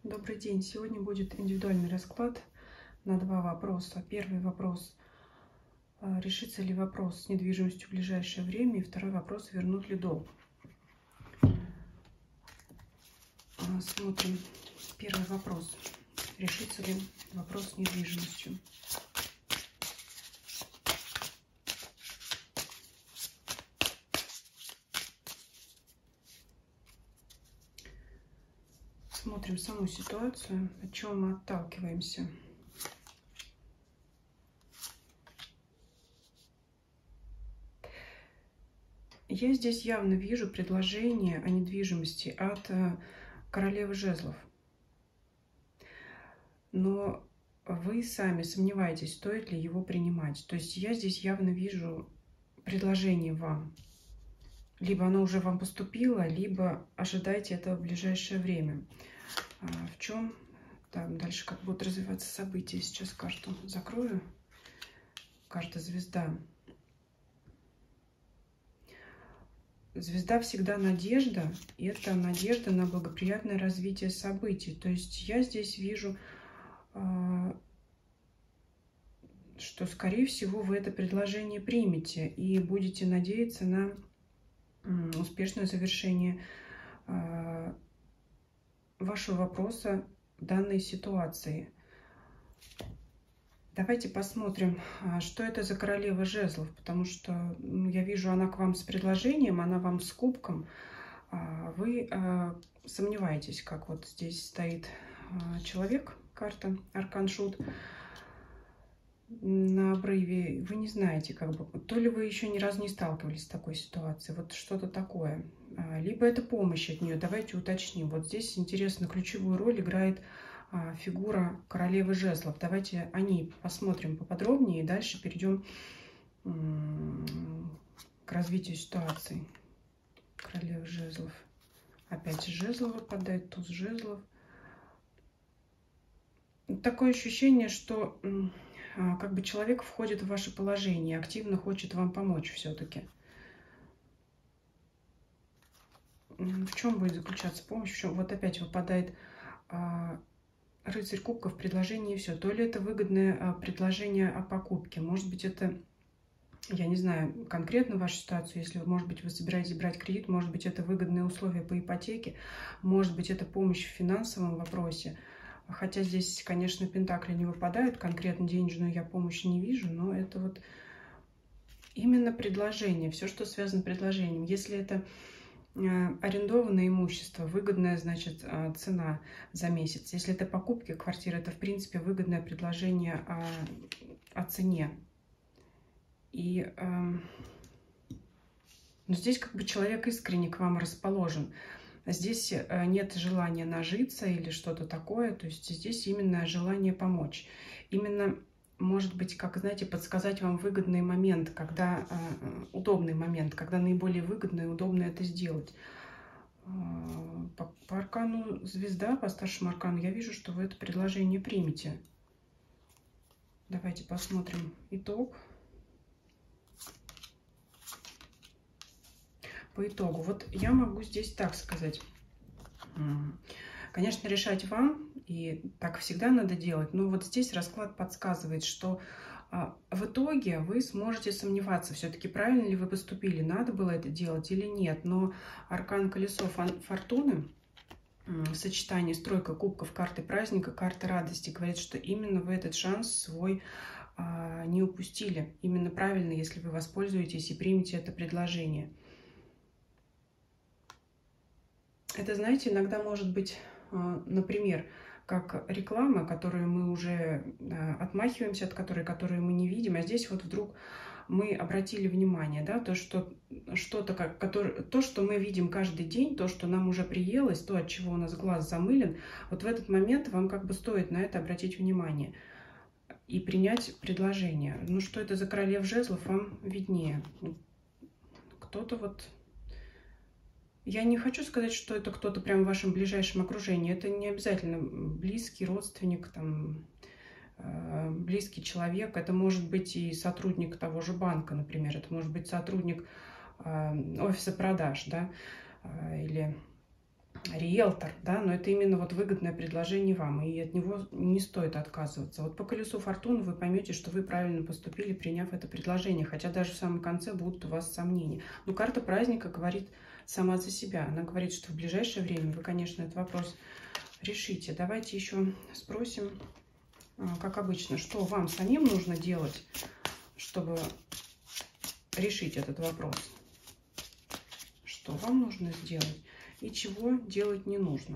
Добрый день. Сегодня будет индивидуальный расклад на два вопроса. Первый вопрос: решится ли вопрос с недвижимостью в ближайшее время? И второй вопрос: вернут ли долг? Смотрим. Первый вопрос: решится ли вопрос с недвижимостью? Смотрим саму ситуацию, от чего мы отталкиваемся. Я здесь явно вижу предложение о недвижимости от королевы жезлов. Но вы сами сомневаетесь, стоит ли его принимать. То есть я здесь явно вижу предложение вам. Либо оно уже вам поступило, либо ожидайте этого в ближайшее время. В чем? Так, дальше как будут развиваться события. Сейчас карту закрою. Карта звезда. Звезда всегда надежда, и это надежда на благоприятное развитие событий. То есть я здесь вижу, что, скорее всего, вы это предложение примете и будете надеяться на успешное завершение вашего вопроса в данной ситуации. Давайте посмотрим, что это за королева жезлов, потому что я вижу, она к вам с предложением, она вам с кубком. Вы сомневаетесь, как вот здесь стоит человек, карта Аркан Шут на обрыве. Вы не знаете, как бы, то ли вы еще ни разу не сталкивались с такой ситуацией, вот что-то такое. Либо это помощь от нее. Давайте уточним. Вот здесь, интересно, ключевую роль играет фигура королевы жезлов. Давайте о ней посмотрим поподробнее и дальше перейдем к развитию ситуации. Королева жезлов. Опять жезлов выпадает, туз жезлов. Такое ощущение, что как бы человек входит в ваше положение, активно хочет вам помочь все-таки. В чем будет заключаться помощь? В чем? Вот опять выпадает рыцарь кубков, предложение и все. То ли это выгодное предложение о покупке, может быть, это, я не знаю конкретно вашу ситуацию, если, может быть, вы собираетесь брать кредит, может быть, это выгодные условия по ипотеке, может быть, это помощь в финансовом вопросе. Хотя здесь, конечно, пентакли не выпадают, конкретно денежную я помощь не вижу, но это вот именно предложение, все, что связано с предложением. Если это арендованное имущество, выгодная, значит, цена за месяц. Если это покупки квартиры, это, в принципе, выгодное предложение о цене. И но здесь как бы человек искренне к вам расположен. Здесь нет желания нажиться или что-то такое. То есть здесь именно желание помочь. Именно, может быть, как, знаете, подсказать вам выгодный момент, когда удобный момент, когда наиболее выгодно и удобно это сделать. По аркану звезда, по старшему аркану, я вижу, что вы это предложение примете. Давайте посмотрим итог. По итогу, вот я могу здесь так сказать. Конечно, решать вам, и так всегда надо делать, но вот здесь расклад подсказывает, что в итоге вы сможете сомневаться, все-таки правильно ли вы поступили, надо было это делать или нет. Но аркан колесо фортуны, сочетание с тройкой кубков, карты праздника, карты радости, говорит, что именно вы этот шанс свой не упустили. Именно правильно, если вы воспользуетесь и примете это предложение. Это, знаете, иногда может быть, например, как реклама, которую мы уже отмахиваемся, от которой мы не видим, а здесь вот вдруг мы обратили внимание, да, то, что то, что мы видим каждый день, то, что нам уже приелось, то, от чего у нас глаз замылен, вот в этот момент вам как бы стоит на это обратить внимание и принять предложение. Ну, что это за королев жезлов, вам виднее. Кто-то вот... Я не хочу сказать, что это кто-то прям в вашем ближайшем окружении. Это не обязательно близкий родственник, там, близкий человек. Это может быть и сотрудник того же банка, например. Это может быть сотрудник офиса продаж, да, или риэлтор, да, но это именно вот выгодное предложение вам, и от него не стоит отказываться. Вот по колесу фортуны вы поймете, что вы правильно поступили, приняв это предложение, хотя даже в самом конце будут у вас сомнения. Но карта праздника говорит сама за себя. Она говорит, что в ближайшее время вы, конечно, этот вопрос решите. Давайте еще спросим, как обычно, что вам самим нужно делать, чтобы решить этот вопрос. Что вам нужно сделать и чего делать не нужно.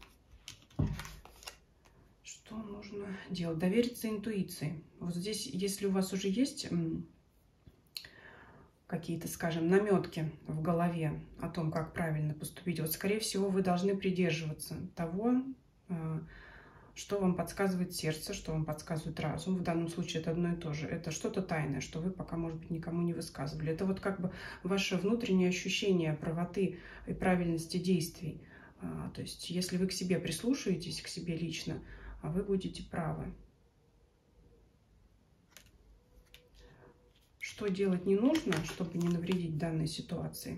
Что нужно делать? Довериться интуиции. Вот здесь, если у вас уже есть какие-то, скажем, наметки в голове о том, как правильно поступить, вот, скорее всего, вы должны придерживаться того, что вам подсказывает сердце, что вам подсказывает разум. В данном случае это одно и то же. Это что-то тайное, что вы пока, может быть, никому не высказывали. Это вот как бы ваше внутреннее ощущение правоты и правильности действий. То есть, если вы к себе прислушаетесь, к себе лично, вы будете правы. Что делать не нужно, чтобы не навредить данной ситуации?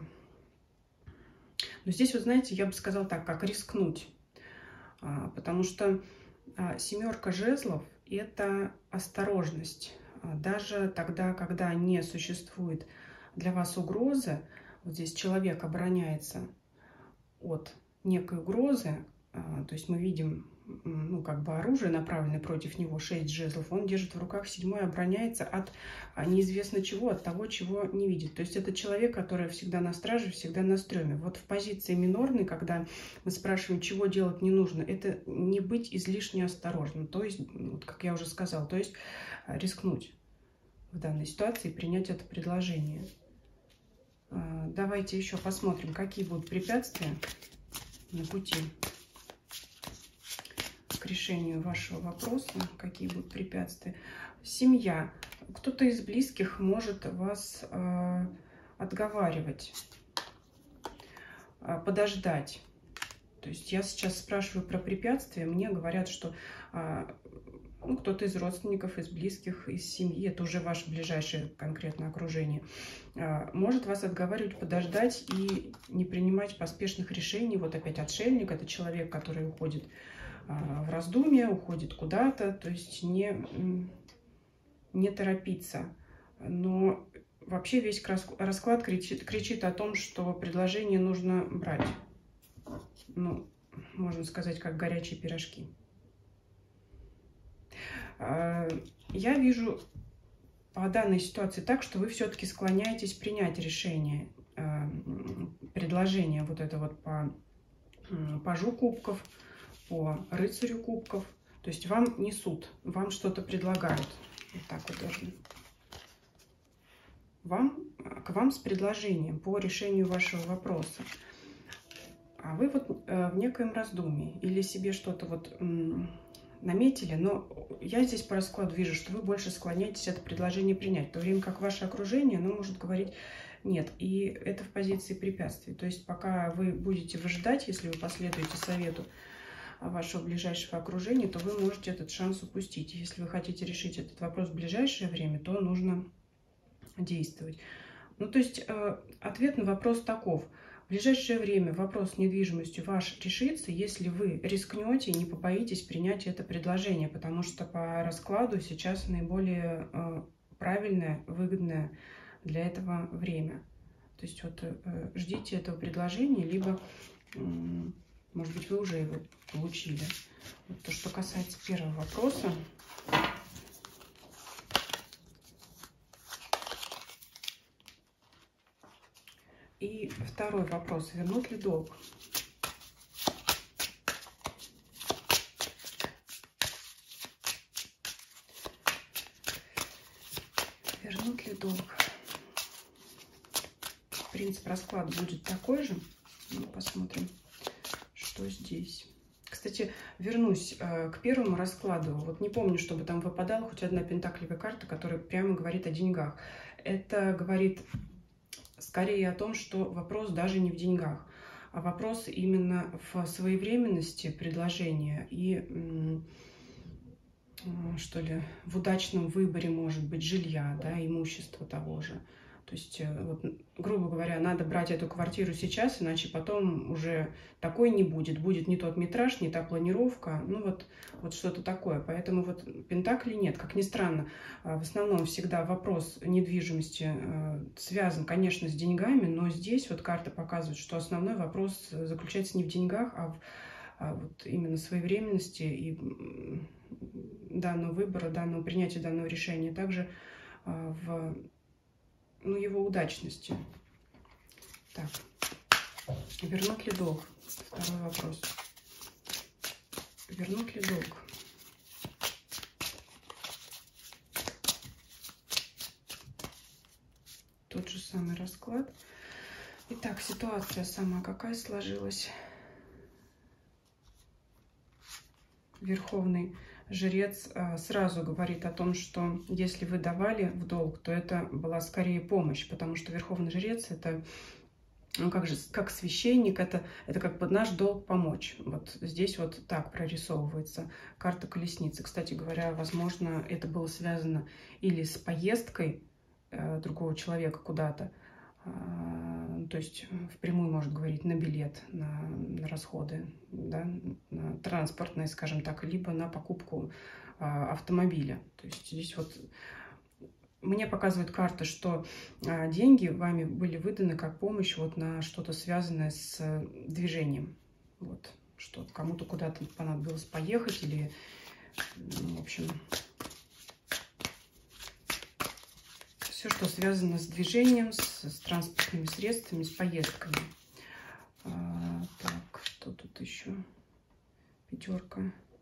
Но здесь, вот знаете, я бы сказала так, как рискнуть. Потому что семерка жезлов – это осторожность. Даже тогда, когда не существует для вас угрозы, вот здесь человек обороняется от некой угрозы, то есть мы видим, ну, как бы оружие, направленное против него, 6 жезлов, он держит в руках 7-й, обороняется от неизвестно чего, от того, чего не видит. То есть это человек, который всегда на страже, всегда на стреме. Вот в позиции минорной, когда мы спрашиваем, чего делать не нужно, это не быть излишне осторожным, то есть, вот, как я уже сказала, то есть рискнуть в данной ситуации и принять это предложение. Давайте еще посмотрим, какие будут препятствия на пути к решению вашего вопроса, какие будут препятствия. Семья. Кто-то из близких может вас отговаривать, подождать. То есть я сейчас спрашиваю про препятствия, мне говорят, что ну, кто-то из родственников, из близких, из семьи, это уже ваше ближайшее конкретное окружение, может вас отговаривать подождать и не принимать поспешных решений. Вот опять отшельник, это человек, который уходит в раздумье, уходит куда-то, то есть не торопиться. Но вообще весь расклад кричит о том, что предложение нужно брать. Ну, можно сказать, как горячие пирожки. Я вижу по данной ситуации так, что вы все-таки склоняетесь принять решение, предложение вот это вот по пажу кубков, по рыцарю кубков. То есть вам несут, вам что-то предлагают. Вот так вот даже. К вам с предложением по решению вашего вопроса. А вы вот в некоем раздумье или себе что-то вот наметили, но я здесь по раскладу вижу, что вы больше склоняетесь это предложение принять, в то время как ваше окружение, оно может говорить нет, и это в позиции препятствий. То есть пока вы будете выжидать, если вы последуете совету вашего ближайшего окружения, то вы можете этот шанс упустить. Если вы хотите решить этот вопрос в ближайшее время, то нужно действовать. Ну, то есть ответ на вопрос таков. В ближайшее время вопрос с недвижимостью ваш решится, если вы рискнете и не побоитесь принять это предложение, потому что по раскладу сейчас наиболее правильное, выгодное для этого время. То есть вот ждите этого предложения, либо, может быть, вы уже его получили. Вот то, что касается первого вопроса. И второй вопрос. Вернут ли долг? Вернут ли долг? Принцип расклада будет такой же. Ну, посмотрим, что здесь. Кстати, вернусь к первому раскладу. Вот не помню, чтобы там выпадала хоть одна пентаклевая карта, которая прямо говорит о деньгах. Это говорит скорее о том, что вопрос даже не в деньгах, а вопрос именно в своевременности предложения и, что ли, в удачном выборе, может быть, жилья, да, имущества того же. То То есть, вот, грубо говоря, надо брать эту квартиру сейчас, иначе потом уже такой не будет. Будет не тот метраж, не та планировка, ну вот что-то такое. Поэтому вот пентаклей нет. Как ни странно, в основном всегда вопрос недвижимости связан, конечно, с деньгами, но здесь вот карта показывает, что основной вопрос заключается не в деньгах, а вот именно своевременности и данного выбора, данного принятия данного решения. Также в его удачности. Так, вернут ли долг? Второй вопрос. Вернут ли долг? Тот же самый расклад. Итак, ситуация сама какая сложилась? Верховный жрец сразу говорит о том, что если вы давали в долг, то это была скорее помощь, потому что верховный жрец это, ну как священник, это как бы наш долг помочь. Вот здесь вот так прорисовывается карта колесницы. Кстати говоря, возможно, это было связано или с поездкой другого человека куда-то, то есть впрямую может говорить на билет, на расходы, да, на транспортные, скажем так, либо на покупку автомобиля. То есть здесь вот мне показывает карта, что деньги вами были выданы как помощь вот на что-то связанное с движением. Вот, что кому-то куда-то понадобилось поехать или, в общем, все, что связано с движением, с транспортными средствами, с поездками. Так, что тут еще? Пятерка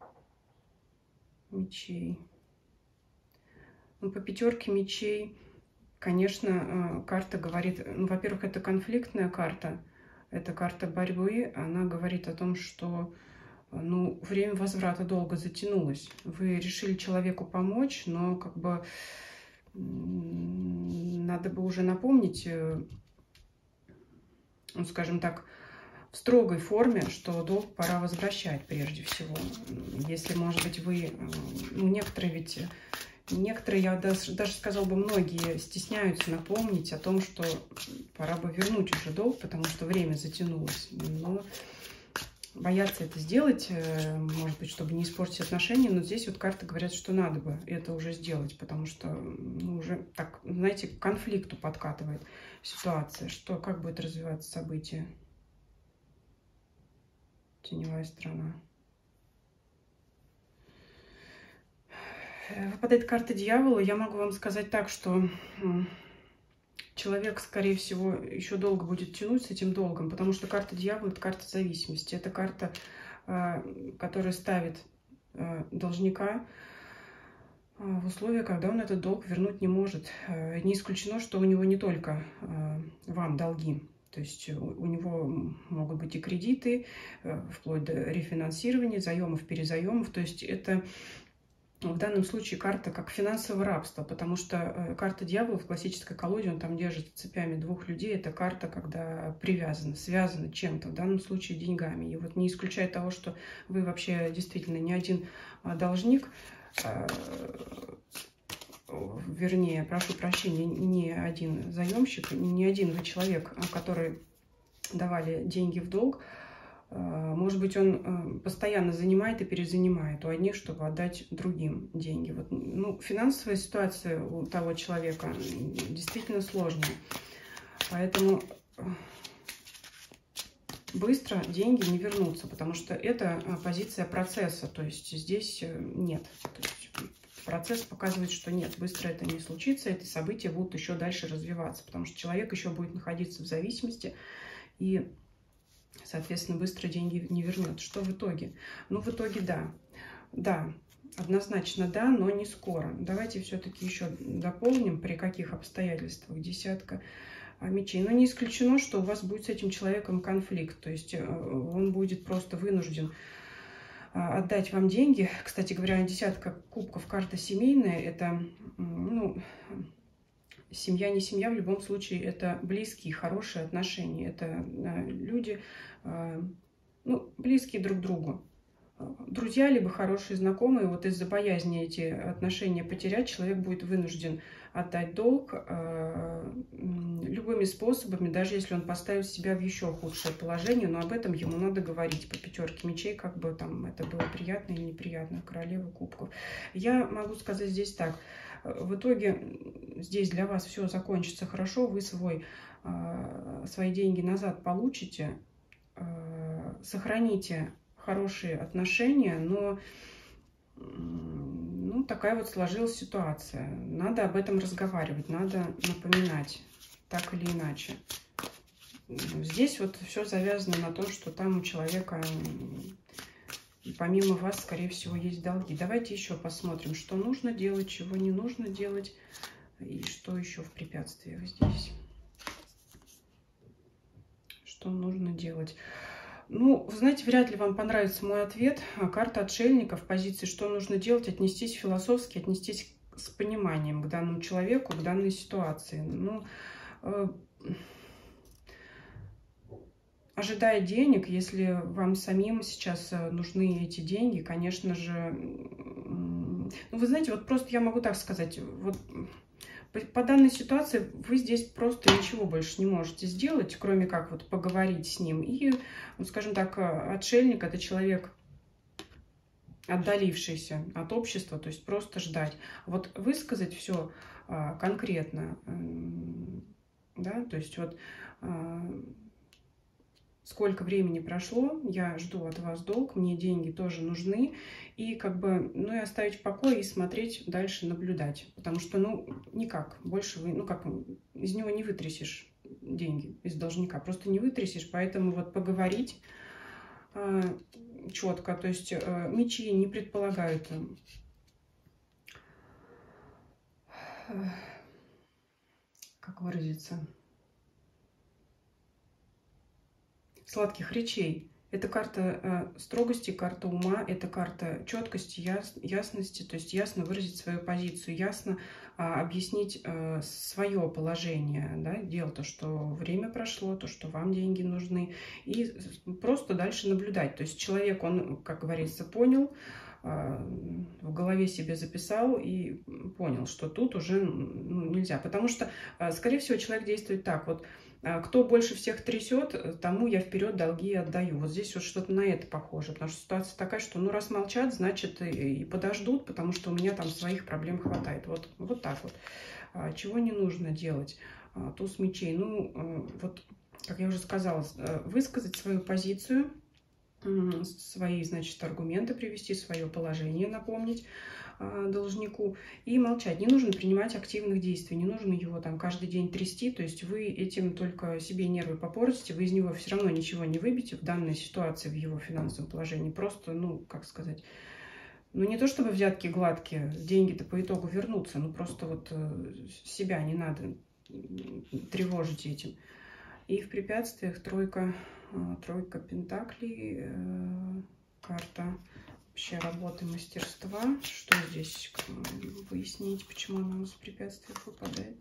мечей. Ну, по пятерке мечей, конечно, карта говорит, ну, во-первых, это конфликтная карта, это карта борьбы, она говорит о том, что, ну, время возврата долга затянулось. Вы решили человеку помочь, но как бы надо бы уже напомнить, ну, скажем так, в строгой форме, что долг пора возвращать прежде всего. Если, может быть, вы, ну, некоторые, я даже сказала бы, многие стесняются напомнить о том, что пора бы вернуть уже долг, потому что время затянулось. Но боятся это сделать, может быть, чтобы не испортить отношения, но здесь вот карты говорят, что надо бы это уже сделать, потому что, ну, уже так, знаете, к конфликту подкатывает ситуация. Что, как будет развиваться событие? Теневая сторона. Выпадает карта дьявола. Я могу вам сказать так, что человек, скорее всего, еще долго будет тянуть с этим долгом, потому что карта дьявола – это карта зависимости. Это карта, которая ставит должника в условия, когда он этот долг вернуть не может. Не исключено, что у него не только вам долги. То есть у него могут быть и кредиты, вплоть до рефинансирования, заемов, перезаемов. То есть это в данном случае карта как финансового рабства, потому что карта дьявола в классической колоде, он там держит цепями двух людей. Это карта, когда привязана, связана чем-то, в данном случае деньгами. И вот не исключая того, что вы вообще действительно не один должник, вернее, прошу прощения, не один заемщик, не один вы человек, который давали деньги в долг. Может быть, он постоянно занимает и перезанимает у одних, чтобы отдать другим деньги. Вот, ну, финансовая ситуация у того человека действительно сложная. Поэтому быстро деньги не вернутся, потому что это позиция процесса. То есть здесь нет. То есть процесс показывает, что нет, быстро это не случится. Эти события будут еще дальше развиваться, потому что человек еще будет находиться в зависимости и, соответственно, быстро деньги не вернет. Что в итоге? Ну, в итоге да. Да, однозначно да, но не скоро. Давайте все-таки еще дополним, при каких обстоятельствах. Десятка мечей. Но не исключено, что у вас будет с этим человеком конфликт. То есть он будет просто вынужден отдать вам деньги. Кстати говоря, десятка кубков, карта семейная. Это, ну, семья не семья, в любом случае это близкие, хорошие отношения. Это люди, ну, близкие друг к другу. друзья, либо хорошие знакомые, вот из-за боязни эти отношения потерять, человек будет вынужден отдать долг любыми способами, даже если он поставит себя в еще худшее положение, но об этом ему надо говорить по 5 мечей, как бы там это было приятно или неприятно, королева кубков. Я могу сказать здесь так, в итоге здесь для вас все закончится хорошо, вы свои деньги назад получите, сохраните хорошие отношения, но ну, такая вот сложилась ситуация. Надо об этом разговаривать, надо напоминать, так или иначе. Здесь вот все завязано на том, что там у человека, помимо вас, скорее всего, есть долги. Давайте еще посмотрим, что нужно делать, чего не нужно делать, и что еще в препятствиях здесь. Что нужно делать. Ну, вы знаете, вряд ли вам понравится мой ответ. Карта отшельника в позиции, что нужно делать, отнестись философски, отнестись с пониманием к данному человеку, к данной ситуации. Ну, ожидая денег, если вам самим сейчас нужны эти деньги, конечно же, ну, вы знаете, вот просто я могу так сказать, вот по данной ситуации вы здесь просто ничего больше не можете сделать, кроме как вот поговорить с ним. И, ну, скажем так, отшельник — это человек, отдалившийся от общества, то есть просто ждать. Вот высказать все конкретно, да, то есть вот сколько времени прошло, я жду от вас долг, мне деньги тоже нужны, и как бы, ну, и оставить в покое и смотреть дальше, наблюдать, потому что, ну, никак, больше вы, ну, как, из него не вытрясешь деньги, из должника, просто не вытрясешь, поэтому вот поговорить четко, то есть мечи не предполагают, как выразиться, сладких речей. Это карта строгости, карта ума, это карта четкости, ясности, то есть ясно выразить свою позицию, ясно объяснить свое положение. Да? Дело то, что время прошло, то, что вам деньги нужны, и просто дальше наблюдать. То есть человек, он, как говорится, понял, в голове себе записал и понял, что тут уже нельзя. Потому что, скорее всего, человек действует так вот. Кто больше всех трясет, тому я вперед долги отдаю. Вот здесь вот что-то на это похоже. Потому что ситуация такая, что ну раз молчат, значит и подождут, потому что у меня там своих проблем хватает. Вот так вот. Чего не нужно делать? Туз мечей. Ну, вот, как я уже сказала, высказать свою позицию, свои, значит, аргументы привести, свое положение напомнить должнику и молчать. Не нужно принимать активных действий, не нужно его там каждый день трясти, то есть вы этим только себе нервы попортите, вы из него все равно ничего не выбьете в данной ситуации, в его финансовом положении. Просто, ну, как сказать, ну, не то чтобы взятки гладкие, деньги-то по итогу вернутся, ну, просто вот себя не надо тревожить этим. И в препятствиях тройка пентаклей, карта вообще работы, мастерства. Что здесь выяснить, почему она у нас в препятствиях выпадает?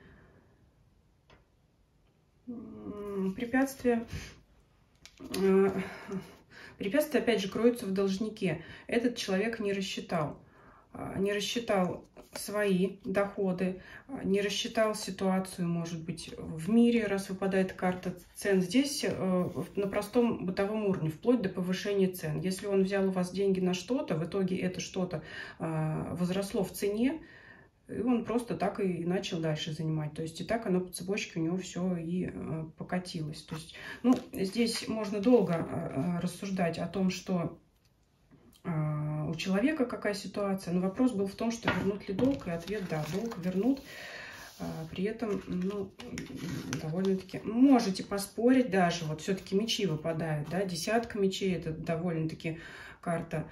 Препятствия, опять же, кроются в должнике. Этот человек не рассчитал свои доходы, не рассчитал ситуацию, может быть, в мире, раз выпадает карта цен. Здесь на простом бытовом уровне, вплоть до повышения цен. Если он взял у вас деньги на что-то, в итоге это что-то возросло в цене, и он просто так и начал дальше занимать. То есть и так оно по цепочке у него все и покатилось. То есть, ну, здесь можно долго рассуждать о том, что у человека какая ситуация. Но вопрос был в том, что вернут ли долг, и ответ – да, долг вернут. При этом, ну, довольно-таки можете поспорить даже. Вот все-таки мечи выпадают, да, десятка мечей – это довольно-таки карта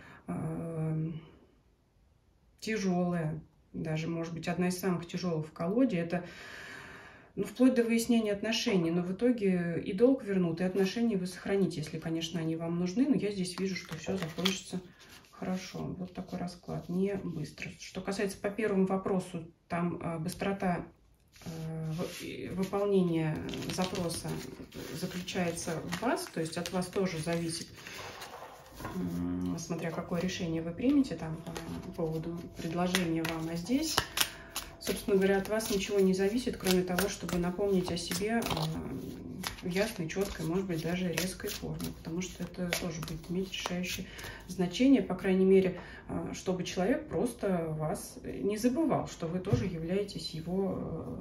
тяжелая. Даже, может быть, одна из самых тяжелых в колоде. Это, ну, вплоть до выяснения отношений. Но в итоге и долг вернут, и отношения вы сохраните, если, конечно, они вам нужны. Но я здесь вижу, что все закончится хорошо. Вот такой расклад, не быстро. Что касается по первому вопросу, там быстрота выполнения запроса заключается в вас, то есть от вас тоже зависит, смотря какое решение вы примете там по поводу предложения вам. А здесь, собственно говоря, от вас ничего не зависит, кроме того, чтобы напомнить о себе в ясной, четкой, может быть, даже резкой форме, потому что это тоже будет иметь решающее значение, по крайней мере, чтобы человек просто вас не забывал, что вы тоже являетесь его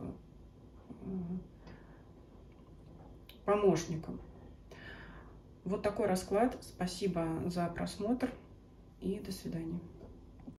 помощником. Вот такой расклад. Спасибо за просмотр и до свидания.